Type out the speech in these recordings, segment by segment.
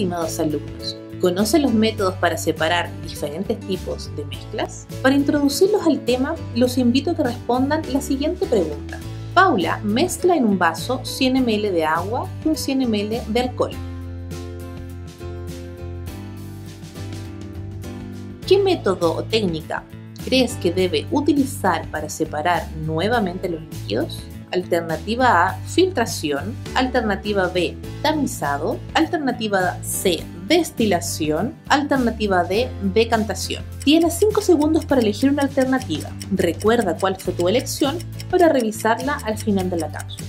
estimados alumnos, ¿conocen los métodos para separar diferentes tipos de mezclas? Para introducirlos al tema, los invito a que respondan la siguiente pregunta. Paula mezcla en un vaso 100 ml de agua con 100 ml de alcohol. ¿Qué método o técnica crees que debe utilizar para separar nuevamente los líquidos? Alternativa A, filtración. Alternativa B, tamizado. Alternativa C, destilación. Alternativa D, decantación. Tienes 5 segundos para elegir una alternativa. Recuerda cuál fue tu elección para revisarla al final de la cápsula.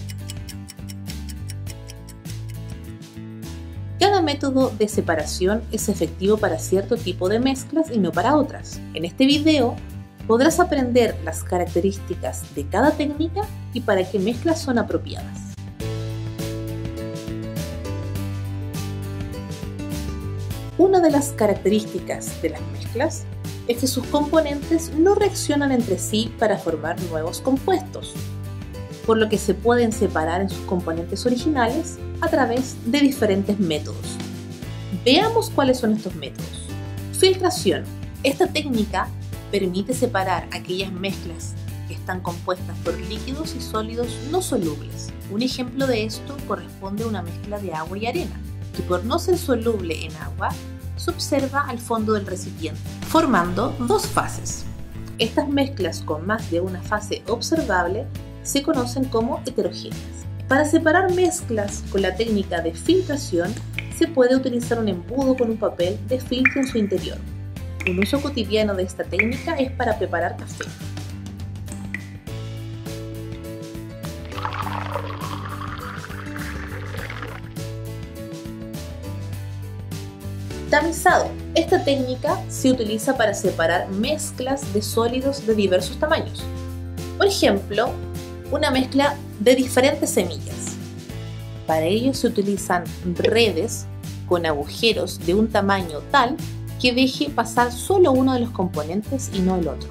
Cada método de separación es efectivo para cierto tipo de mezclas y no para otras. En este video podrás aprender las características de cada técnica y para qué mezclas son apropiadas. Una de las características de las mezclas es que sus componentes no reaccionan entre sí para formar nuevos compuestos, por lo que se pueden separar en sus componentes originales a través de diferentes métodos. Veamos cuáles son estos métodos. Filtración. Esta técnica permite separar aquellas mezclas que están compuestas por líquidos y sólidos no solubles. Un ejemplo de esto corresponde a una mezcla de agua y arena, que por no ser soluble en agua, se observa al fondo del recipiente, formando dos fases. Estas mezclas con más de una fase observable se conocen como heterogéneas. Para separar mezclas con la técnica de filtración, se puede utilizar un embudo con un papel de filtro en su interior. Un uso cotidiano de esta técnica es para preparar café. Tamizado. Esta técnica se utiliza para separar mezclas de sólidos de diversos tamaños. Por ejemplo, una mezcla de diferentes semillas. Para ello se utilizan redes con agujeros de un tamaño tal que deje pasar solo uno de los componentes y no el otro.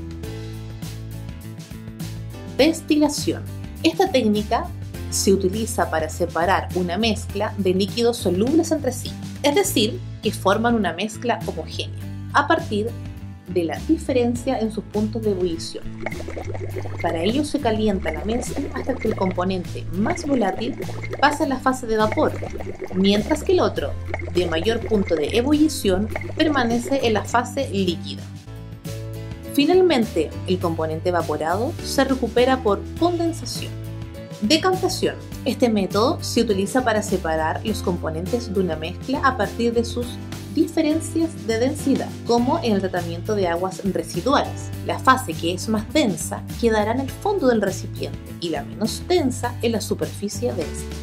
Destilación. Esta técnica se utiliza para separar una mezcla de líquidos solubles entre sí, es decir, que forman una mezcla homogénea, a partir de la diferencia en sus puntos de ebullición. Para ello se calienta la mezcla hasta que el componente más volátil pasa a la fase de vapor, mientras que el otro, de mayor punto de ebullición, permanece en la fase líquida. Finalmente, el componente evaporado se recupera por condensación. Decantación. Este método se utiliza para separar los componentes de una mezcla a partir de sus diferencias de densidad, como en el tratamiento de aguas residuales. La fase que es más densa quedará en el fondo del recipiente y la menos densa en la superficie de este.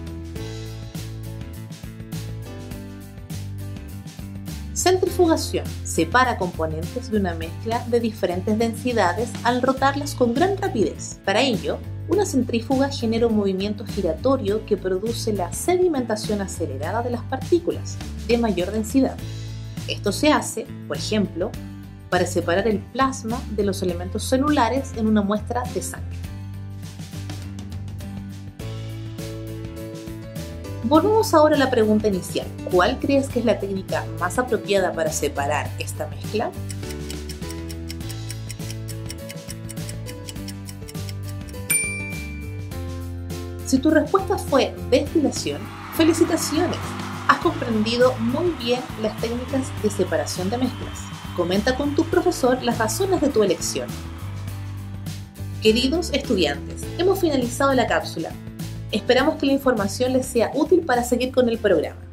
Centrifugación. Separa componentes de una mezcla de diferentes densidades al rotarlas con gran rapidez. Para ello, una centrífuga genera un movimiento giratorio que produce la sedimentación acelerada de las partículas de mayor densidad. Esto se hace, por ejemplo, para separar el plasma de los elementos celulares en una muestra de sangre. Volvemos ahora a la pregunta inicial. ¿Cuál crees que es la técnica más apropiada para separar esta mezcla? Si tu respuesta fue destilación, ¡felicitaciones! Has comprendido muy bien las técnicas de separación de mezclas. Comenta con tu profesor las razones de tu elección. Queridos estudiantes, hemos finalizado la cápsula. Esperamos que la información les sea útil para seguir con el programa.